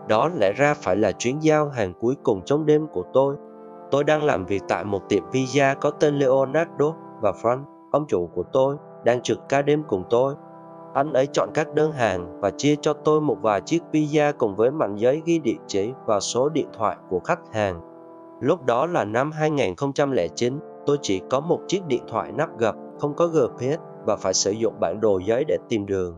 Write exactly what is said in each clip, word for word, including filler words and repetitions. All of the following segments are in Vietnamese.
Đó lẽ ra phải là chuyến giao hàng cuối cùng trong đêm của tôi. Tôi đang làm việc tại một tiệm pizza có tên Leonardo, và Frank, ông chủ của tôi, đang trực ca đêm cùng tôi. Anh ấy chọn các đơn hàng và chia cho tôi một vài chiếc pizza cùng với mảnh giấy ghi địa chỉ và số điện thoại của khách hàng. Lúc đó là năm hai nghìn không trăm lẻ chín, tôi chỉ có một chiếc điện thoại nắp gập, không có giê pê ét và phải sử dụng bản đồ giấy để tìm đường.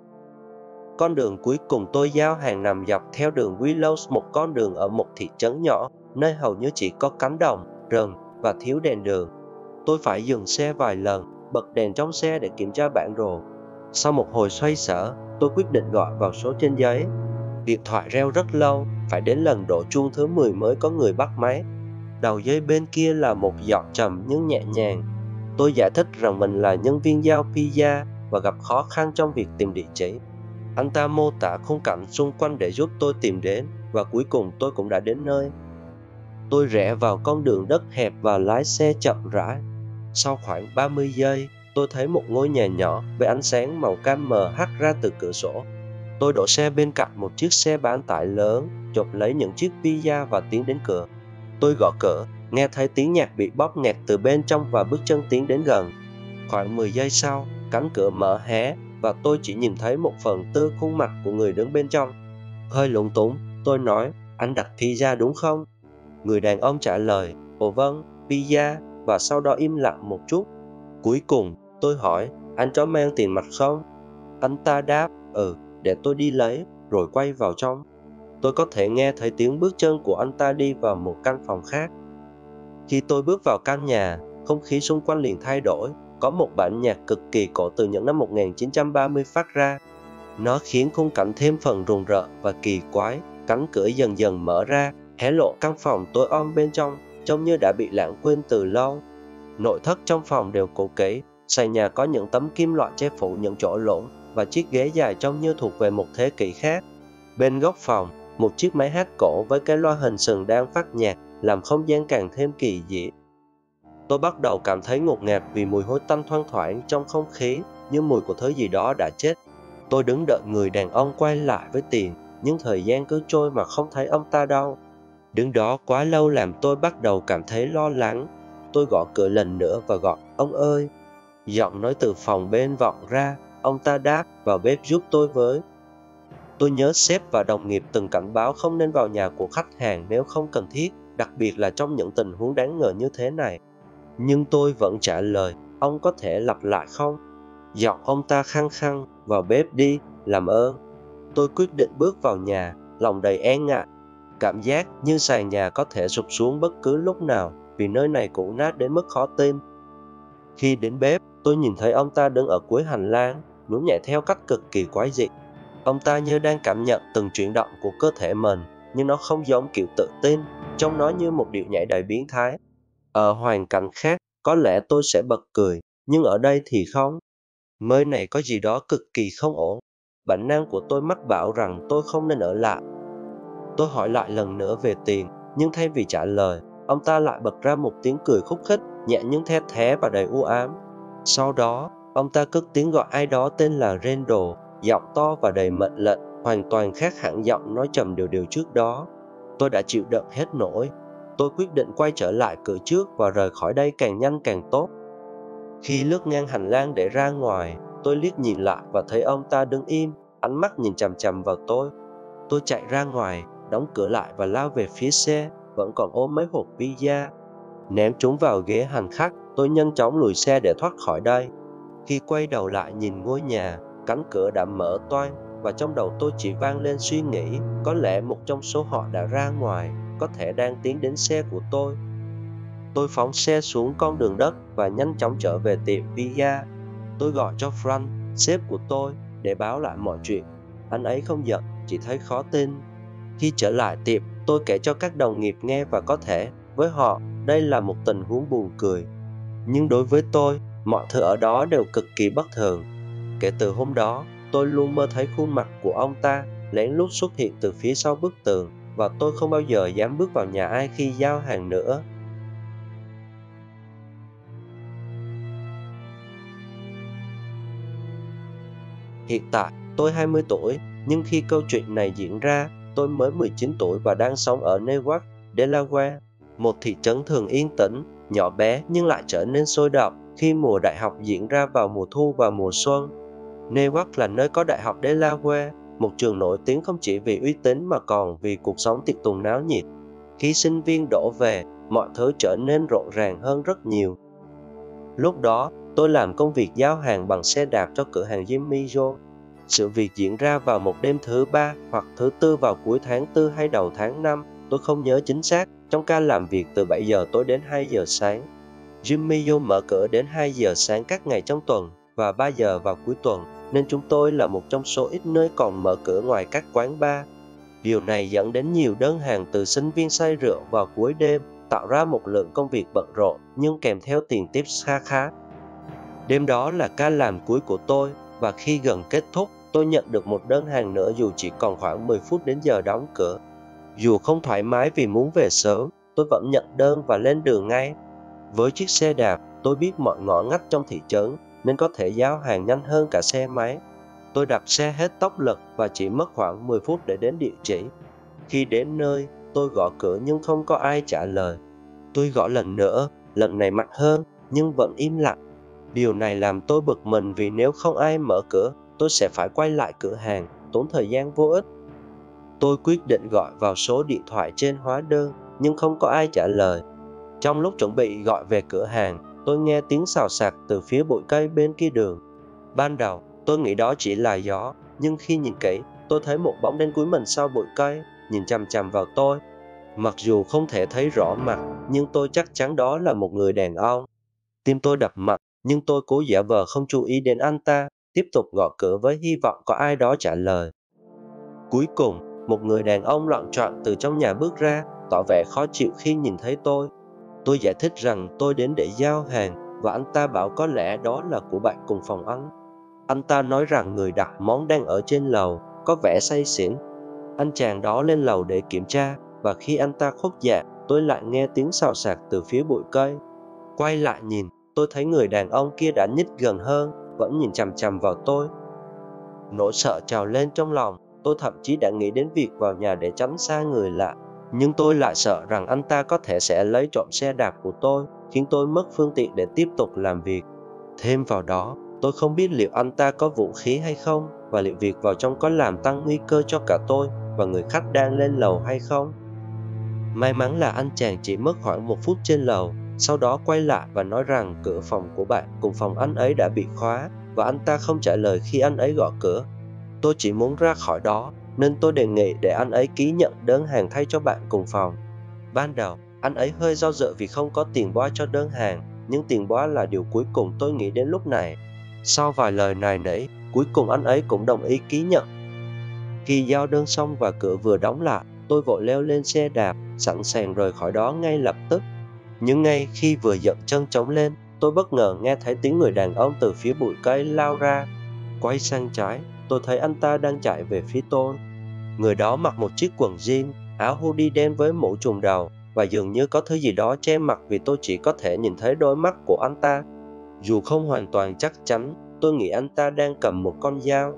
Con đường cuối cùng tôi giao hàng nằm dọc theo đường Willows, một con đường ở một thị trấn nhỏ, nơi hầu như chỉ có cánh đồng, rừng và thiếu đèn đường. Tôi phải dừng xe vài lần, bật đèn trong xe để kiểm tra bản đồ. Sau một hồi xoay sở, tôi quyết định gọi vào số trên giấy. Điện thoại reo rất lâu, phải đến lần đổ chuông thứ mười mới có người bắt máy. Đầu dây bên kia là một giọng trầm nhưng nhẹ nhàng. Tôi giải thích rằng mình là nhân viên giao pizza và gặp khó khăn trong việc tìm địa chỉ. Anh ta mô tả khung cảnh xung quanh để giúp tôi tìm đến, và cuối cùng tôi cũng đã đến nơi. Tôi rẽ vào con đường đất hẹp và lái xe chậm rãi. Sau khoảng ba mươi giây, tôi thấy một ngôi nhà nhỏ với ánh sáng màu cam mờ hắt ra từ cửa sổ. Tôi đổ xe bên cạnh một chiếc xe bán tải lớn, chộp lấy những chiếc pizza và tiến đến cửa. Tôi gõ cửa, nghe thấy tiếng nhạc bị bóp nghẹt từ bên trong và bước chân tiến đến gần. Khoảng mười giây sau, cánh cửa mở hé và tôi chỉ nhìn thấy một phần tư khuôn mặt của người đứng bên trong. Hơi lúng túng, tôi nói, anh đặt pizza đúng không? Người đàn ông trả lời, ồ vâng, pizza, và sau đó im lặng một chút. Cuối cùng, tôi hỏi, anh có mang tiền mặt không? Anh ta đáp, ừ, để tôi đi lấy, rồi quay vào trong. Tôi có thể nghe thấy tiếng bước chân của anh ta đi vào một căn phòng khác. Khi tôi bước vào căn nhà, không khí xung quanh liền thay đổi. Có một bản nhạc cực kỳ cổ từ những năm một nghìn chín trăm ba mươi phát ra. Nó khiến khung cảnh thêm phần rùng rợn và kỳ quái. Cánh cửa dần dần mở ra, hé lộ căn phòng tối om bên trong, trông như đã bị lãng quên từ lâu. Nội thất trong phòng đều cũ kỹ, sàn nhà có những tấm kim loại che phủ những chỗ lỗ, và chiếc ghế dài trông như thuộc về một thế kỷ khác. Bên góc phòng, một chiếc máy hát cổ với cái loa hình sừng đang phát nhạc, làm không gian càng thêm kỳ dị. Tôi bắt đầu cảm thấy ngột ngạt vì mùi hôi tanh thoang thoảng trong không khí, như mùi của thứ gì đó đã chết. Tôi đứng đợi người đàn ông quay lại với tiền, nhưng thời gian cứ trôi mà không thấy ông ta đâu. Đứng đó quá lâu làm tôi bắt đầu cảm thấy lo lắng. Tôi gõ cửa lần nữa và gọi, ông ơi. Giọng nói từ phòng bên vọng ra, ông ta đáp, vào bếp giúp tôi với. Tôi nhớ sếp và đồng nghiệp từng cảnh báo không nên vào nhà của khách hàng nếu không cần thiết, đặc biệt là trong những tình huống đáng ngờ như thế này. Nhưng tôi vẫn trả lời, ông có thể lặp lại không? Giọng ông ta khăng khăng, vào bếp đi, làm ơn. Tôi quyết định bước vào nhà, lòng đầy e ngại. Cảm giác như sàn nhà có thể sụp xuống bất cứ lúc nào, vì nơi này cũ nát đến mức khó tin. Khi đến bếp, tôi nhìn thấy ông ta đứng ở cuối hành lang, nhún nhảy theo cách cực kỳ quái dị. Ông ta như đang cảm nhận từng chuyển động của cơ thể mình, nhưng nó không giống kiểu tự tin, trông nó như một điệu nhảy đầy biến thái. Ở hoàn cảnh khác, có lẽ tôi sẽ bật cười, nhưng ở đây thì không. Nơi này có gì đó cực kỳ không ổn. Bản năng của tôi mách bảo rằng tôi không nên ở lại. Tôi hỏi lại lần nữa về tiền, nhưng thay vì trả lời, ông ta lại bật ra một tiếng cười khúc khích, nhẹ nhưng the thé và đầy u ám. Sau đó, ông ta cất tiếng gọi ai đó tên là Randall, giọng to và đầy mệnh lệnh, hoàn toàn khác hẳn giọng nói trầm đều đều trước đó. Tôi đã chịu đựng hết nổi. Tôi quyết định quay trở lại cửa trước và rời khỏi đây càng nhanh càng tốt. Khi lướt ngang hành lang để ra ngoài, tôi liếc nhìn lại và thấy ông ta đứng im, ánh mắt nhìn chằm chằm vào tôi. Tôi chạy ra ngoài, đóng cửa lại và lao về phía xe, vẫn còn ôm mấy hộp pizza. Ném chúng vào ghế hành khách, tôi nhanh chóng lùi xe để thoát khỏi đây. Khi quay đầu lại nhìn ngôi nhà, cánh cửa đã mở toang và trong đầu tôi chỉ vang lên suy nghĩ, có lẽ một trong số họ đã ra ngoài, có thể đang tiến đến xe của tôi. Tôi phóng xe xuống con đường đất và nhanh chóng trở về tiệm pizza. Tôi gọi cho Frank, sếp của tôi, để báo lại mọi chuyện. Anh ấy không giận, chỉ thấy khó tin. Khi trở lại tiệm, tôi kể cho các đồng nghiệp nghe và có thể, với họ, đây là một tình huống buồn cười. Nhưng đối với tôi, mọi thứ ở đó đều cực kỳ bất thường. Kể từ hôm đó, tôi luôn mơ thấy khuôn mặt của ông ta lén lút xuất hiện từ phía sau bức tường, và tôi không bao giờ dám bước vào nhà ai khi giao hàng nữa. Hiện tại, tôi hai mươi tuổi, nhưng khi câu chuyện này diễn ra, tôi mới mười chín tuổi và đang sống ở Newark, Delaware, một thị trấn thường yên tĩnh, nhỏ bé nhưng lại trở nên sôi động khi mùa đại học diễn ra vào mùa thu và mùa xuân. Newark là nơi có Đại học Delaware, một trường nổi tiếng không chỉ vì uy tín mà còn vì cuộc sống tiệc tùng náo nhiệt. Khi sinh viên đổ về, mọi thứ trở nên rộn ràng hơn rất nhiều. Lúc đó, tôi làm công việc giao hàng bằng xe đạp cho cửa hàng Jimmy Joe. Sự việc diễn ra vào một đêm thứ ba hoặc thứ tư vào cuối tháng tư hay đầu tháng năm, tôi không nhớ chính xác, trong ca làm việc từ bảy giờ tối đến hai giờ sáng. Jimmy Joe mở cửa đến hai giờ sáng các ngày trong tuần và ba giờ vào cuối tuần, nên chúng tôi là một trong số ít nơi còn mở cửa ngoài các quán bar. Điều này dẫn đến nhiều đơn hàng từ sinh viên say rượu vào cuối đêm, tạo ra một lượng công việc bận rộn nhưng kèm theo tiền tiếp kha khá. Đêm đó là ca làm cuối của tôi và khi gần kết thúc, tôi nhận được một đơn hàng nữa dù chỉ còn khoảng mười phút đến giờ đóng cửa. Dù không thoải mái vì muốn về sớm, tôi vẫn nhận đơn và lên đường ngay. Với chiếc xe đạp, tôi biết mọi ngõ ngách trong thị trấn nên có thể giao hàng nhanh hơn cả xe máy. Tôi đạp xe hết tốc lực và chỉ mất khoảng mười phút để đến địa chỉ. Khi đến nơi, tôi gõ cửa nhưng không có ai trả lời. Tôi gõ lần nữa, lần này mạnh hơn, nhưng vẫn im lặng. Điều này làm tôi bực mình vì nếu không ai mở cửa, tôi sẽ phải quay lại cửa hàng, tốn thời gian vô ích. Tôi quyết định gọi vào số điện thoại trên hóa đơn, nhưng không có ai trả lời. Trong lúc chuẩn bị gọi về cửa hàng, tôi nghe tiếng xào xạc từ phía bụi cây bên kia đường. Ban đầu, tôi nghĩ đó chỉ là gió, nhưng khi nhìn kỹ, tôi thấy một bóng đen cúi mình sau bụi cây, nhìn chằm chằm vào tôi. Mặc dù không thể thấy rõ mặt, nhưng tôi chắc chắn đó là một người đàn ông. Tim tôi đập mạnh, nhưng tôi cố giả vờ không chú ý đến anh ta, tiếp tục gõ cửa với hy vọng có ai đó trả lời. Cuối cùng, một người đàn ông loạng choạng từ trong nhà bước ra, tỏ vẻ khó chịu khi nhìn thấy tôi. Tôi giải thích rằng tôi đến để giao hàng và anh ta bảo có lẽ đó là của bạn cùng phòng anh. Anh ta nói rằng người đặt món đang ở trên lầu, có vẻ say xỉn. Anh chàng đó lên lầu để kiểm tra và khi anh ta khuất dạng, tôi lại nghe tiếng xào xạc từ phía bụi cây. Quay lại nhìn, tôi thấy người đàn ông kia đã nhích gần hơn, vẫn nhìn chằm chằm vào tôi. Nỗi sợ trào lên trong lòng, tôi thậm chí đã nghĩ đến việc vào nhà để tránh xa người lạ. Nhưng tôi lại sợ rằng anh ta có thể sẽ lấy trộm xe đạp của tôi, khiến tôi mất phương tiện để tiếp tục làm việc. Thêm vào đó, tôi không biết liệu anh ta có vũ khí hay không, và liệu việc vào trong có làm tăng nguy cơ cho cả tôi và người khách đang lên lầu hay không. May mắn là anh chàng chỉ mất khoảng một phút trên lầu, sau đó quay lại và nói rằng cửa phòng của bạn cùng phòng anh ấy đã bị khóa và anh ta không trả lời khi anh ấy gõ cửa. Tôi chỉ muốn ra khỏi đó, nên tôi đề nghị để anh ấy ký nhận đơn hàng thay cho bạn cùng phòng. Ban đầu, anh ấy hơi do dự vì không có tiền boa cho đơn hàng, nhưng tiền boa là điều cuối cùng tôi nghĩ đến lúc này. Sau vài lời nài nỉ, cuối cùng anh ấy cũng đồng ý ký nhận. Khi giao đơn xong và cửa vừa đóng lại, tôi vội leo lên xe đạp, sẵn sàng rời khỏi đó ngay lập tức. Nhưng ngay khi vừa dựng chân trống lên, tôi bất ngờ nghe thấy tiếng người đàn ông từ phía bụi cây lao ra. Quay sang trái, tôi thấy anh ta đang chạy về phía tôi. Người đó mặc một chiếc quần jean, áo hoodie đen với mũ trùm đầu và dường như có thứ gì đó che mặt vì tôi chỉ có thể nhìn thấy đôi mắt của anh ta. Dù không hoàn toàn chắc chắn, tôi nghĩ anh ta đang cầm một con dao.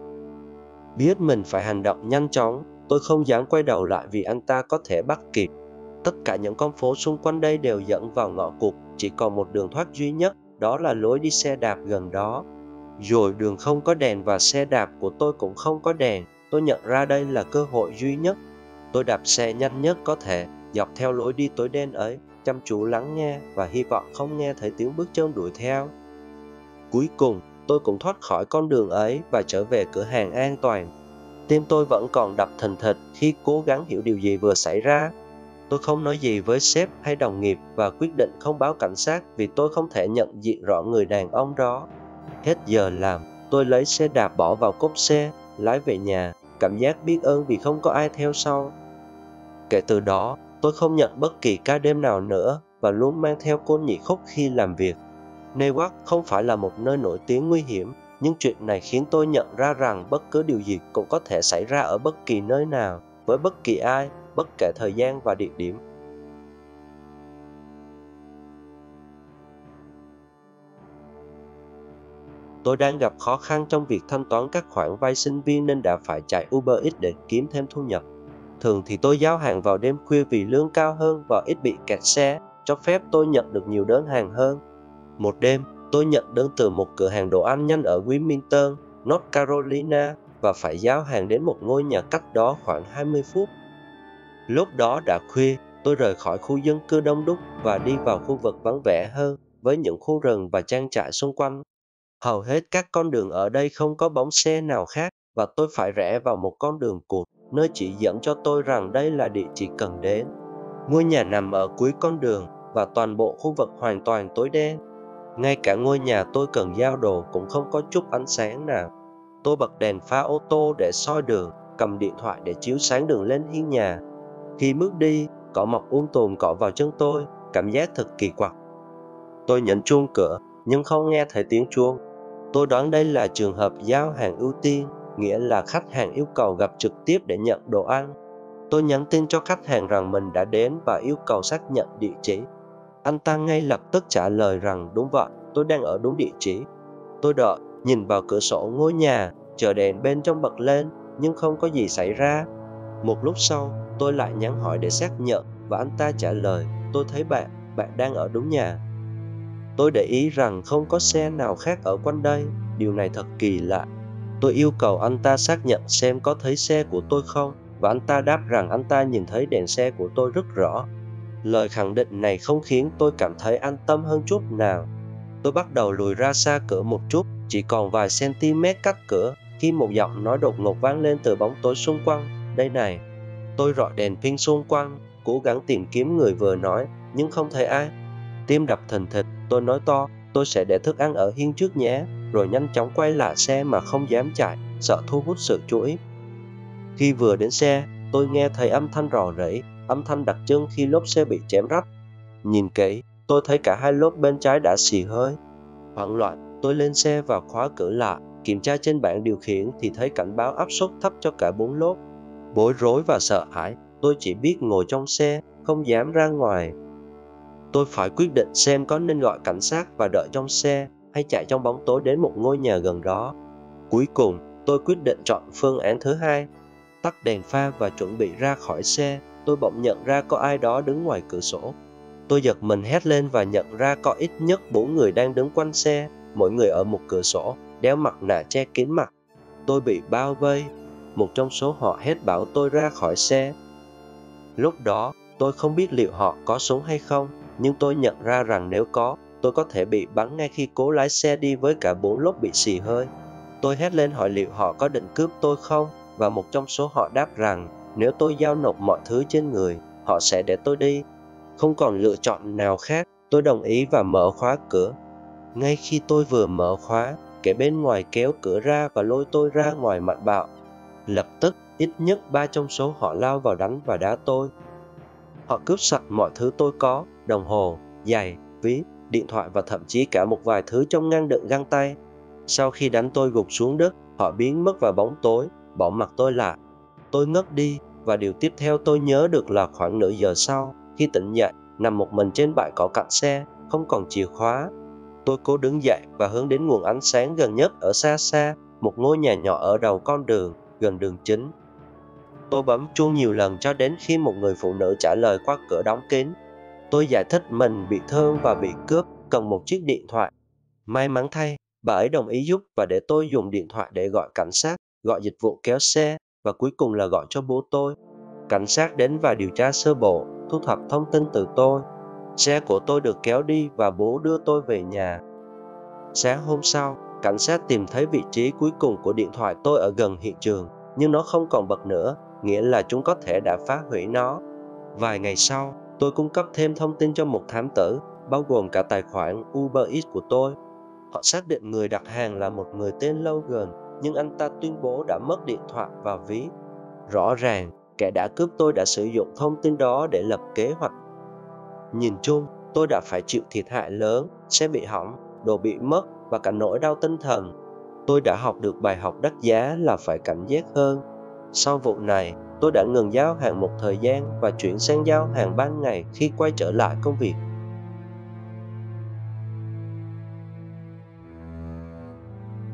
Biết mình phải hành động nhanh chóng, tôi không dám quay đầu lại vì anh ta có thể bắt kịp. Tất cả những con phố xung quanh đây đều dẫn vào ngõ cụt, chỉ còn một đường thoát duy nhất, đó là lối đi xe đạp gần đó. Rồi đường không có đèn và xe đạp của tôi cũng không có đèn, tôi nhận ra đây là cơ hội duy nhất. Tôi đạp xe nhanh nhất có thể, dọc theo lối đi tối đen ấy, chăm chú lắng nghe và hy vọng không nghe thấy tiếng bước chân đuổi theo. Cuối cùng, tôi cũng thoát khỏi con đường ấy và trở về cửa hàng an toàn. Tim tôi vẫn còn đập thình thịch khi cố gắng hiểu điều gì vừa xảy ra. Tôi không nói gì với sếp hay đồng nghiệp và quyết định không báo cảnh sát vì tôi không thể nhận diện rõ người đàn ông đó. Hết giờ làm, tôi lấy xe đạp bỏ vào cốp xe, lái về nhà, cảm giác biết ơn vì không có ai theo sau. Kể từ đó, tôi không nhận bất kỳ ca đêm nào nữa và luôn mang theo côn nhị khúc khi làm việc. Newark không phải là một nơi nổi tiếng nguy hiểm, nhưng chuyện này khiến tôi nhận ra rằng bất cứ điều gì cũng có thể xảy ra ở bất kỳ nơi nào, với bất kỳ ai, bất kể thời gian và địa điểm. Tôi đang gặp khó khăn trong việc thanh toán các khoản vay sinh viên nên đã phải chạy Uber Eats để kiếm thêm thu nhập. Thường thì tôi giao hàng vào đêm khuya vì lương cao hơn và ít bị kẹt xe, cho phép tôi nhận được nhiều đơn hàng hơn. Một đêm, tôi nhận đơn từ một cửa hàng đồ ăn nhanh ở Wilmington, North Carolina và phải giao hàng đến một ngôi nhà cách đó khoảng hai mươi phút. Lúc đó đã khuya, tôi rời khỏi khu dân cư đông đúc và đi vào khu vực vắng vẻ hơn với những khu rừng và trang trại xung quanh. Hầu hết các con đường ở đây không có bóng xe nào khác và tôi phải rẽ vào một con đường cụt, nơi chỉ dẫn cho tôi rằng đây là địa chỉ cần đến. Ngôi nhà nằm ở cuối con đường và toàn bộ khu vực hoàn toàn tối đen. Ngay cả ngôi nhà tôi cần giao đồ cũng không có chút ánh sáng nào. Tôi bật đèn pha ô tô để soi đường, cầm điện thoại để chiếu sáng đường lên hiên nhà. Khi bước đi, cỏ mọc um tùm cọ vào chân tôi, cảm giác thật kỳ quặc. Tôi nhấn chuông cửa, nhưng không nghe thấy tiếng chuông. Tôi đoán đây là trường hợp giao hàng ưu tiên, nghĩa là khách hàng yêu cầu gặp trực tiếp để nhận đồ ăn. Tôi nhắn tin cho khách hàng rằng mình đã đến và yêu cầu xác nhận địa chỉ. Anh ta ngay lập tức trả lời rằng đúng vậy, tôi đang ở đúng địa chỉ. Tôi đợi, nhìn vào cửa sổ ngôi nhà, chờ đèn bên trong bật lên, nhưng không có gì xảy ra. Một lúc sau, tôi lại nhắn hỏi để xác nhận và anh ta trả lời, tôi thấy bạn, bạn đang ở đúng nhà. Tôi để ý rằng không có xe nào khác ở quanh đây, điều này thật kỳ lạ. Tôi yêu cầu anh ta xác nhận xem có thấy xe của tôi không, và anh ta đáp rằng anh ta nhìn thấy đèn xe của tôi rất rõ. Lời khẳng định này không khiến tôi cảm thấy an tâm hơn chút nào. Tôi bắt đầu lùi ra xa cửa một chút, chỉ còn vài cm cách cửa, khi một giọng nói đột ngột vang lên từ bóng tối xung quanh. Đây này. Tôi rọi đèn pin xung quanh, cố gắng tìm kiếm người vừa nói, nhưng không thấy ai. Tim đập thình thịch, tôi nói to, tôi sẽ để thức ăn ở hiên trước nhé, rồi nhanh chóng quay lại xe mà không dám chạy, sợ thu hút sự chú ý. Khi vừa đến xe, tôi nghe thấy âm thanh rò rỉ, âm thanh đặc trưng khi lốp xe bị chém rách. Nhìn kỹ, tôi thấy cả hai lốp bên trái đã xì hơi. Hoảng loạn, tôi lên xe và khóa cửa lại, kiểm tra trên bảng điều khiển thì thấy cảnh báo áp suất thấp cho cả bốn lốp. Bối rối và sợ hãi, tôi chỉ biết ngồi trong xe, không dám ra ngoài. Tôi phải quyết định xem có nên gọi cảnh sát và đợi trong xe hay chạy trong bóng tối đến một ngôi nhà gần đó. Cuối cùng, tôi quyết định chọn phương án thứ hai. Tắt đèn pha và chuẩn bị ra khỏi xe, tôi bỗng nhận ra có ai đó đứng ngoài cửa sổ. Tôi giật mình hét lên và nhận ra có ít nhất bốn người đang đứng quanh xe, mỗi người ở một cửa sổ, đeo mặt nạ che kín mặt. Tôi bị bao vây. Một trong số họ hét bảo tôi ra khỏi xe. Lúc đó, tôi không biết liệu họ có súng hay không, nhưng tôi nhận ra rằng nếu có, tôi có thể bị bắn ngay khi cố lái xe đi với cả bốn lốp bị xì hơi. Tôi hét lên hỏi liệu họ có định cướp tôi không, và một trong số họ đáp rằng nếu tôi giao nộp mọi thứ trên người, họ sẽ để tôi đi. Không còn lựa chọn nào khác, tôi đồng ý và mở khóa cửa. Ngay khi tôi vừa mở khóa, kẻ bên ngoài kéo cửa ra và lôi tôi ra ngoài mạnh bạo. Lập tức, ít nhất ba trong số họ lao vào đánh và đá tôi. Họ cướp sạch mọi thứ tôi có, đồng hồ, giày, ví, điện thoại và thậm chí cả một vài thứ trong ngăn đựng găng tay. Sau khi đánh tôi gục xuống đất, họ biến mất vào bóng tối, bỏ mặc tôi lại. Tôi ngất đi và điều tiếp theo tôi nhớ được là khoảng nửa giờ sau, khi tỉnh dậy, nằm một mình trên bãi cỏ cạnh xe, không còn chìa khóa. Tôi cố đứng dậy và hướng đến nguồn ánh sáng gần nhất ở xa xa, một ngôi nhà nhỏ ở đầu con đường, gần đường chính. Tôi bấm chuông nhiều lần cho đến khi một người phụ nữ trả lời qua cửa đóng kín. Tôi giải thích mình bị thương và bị cướp, cần một chiếc điện thoại. May mắn thay, bà ấy đồng ý giúp và để tôi dùng điện thoại để gọi cảnh sát, gọi dịch vụ kéo xe và cuối cùng là gọi cho bố tôi. Cảnh sát đến và điều tra sơ bộ, thu thập thông tin từ tôi. Xe của tôi được kéo đi và bố đưa tôi về nhà. Sáng hôm sau, cảnh sát tìm thấy vị trí cuối cùng của điện thoại tôi ở gần hiện trường, nhưng nó không còn bật nữa, nghĩa là chúng có thể đã phá hủy nó. Vài ngày sau, tôi cung cấp thêm thông tin cho một thám tử, bao gồm cả tài khoản Uber Eats của tôi. Họ xác định người đặt hàng là một người tên Logan, nhưng anh ta tuyên bố đã mất điện thoại và ví. Rõ ràng, kẻ đã cướp tôi đã sử dụng thông tin đó để lập kế hoạch. Nhìn chung, tôi đã phải chịu thiệt hại lớn, xe bị hỏng, đồ bị mất và cả nỗi đau tinh thần. Tôi đã học được bài học đắt giá là phải cảnh giác hơn. Sau vụ này, tôi đã ngừng giao hàng một thời gian và chuyển sang giao hàng ban ngày khi quay trở lại công việc.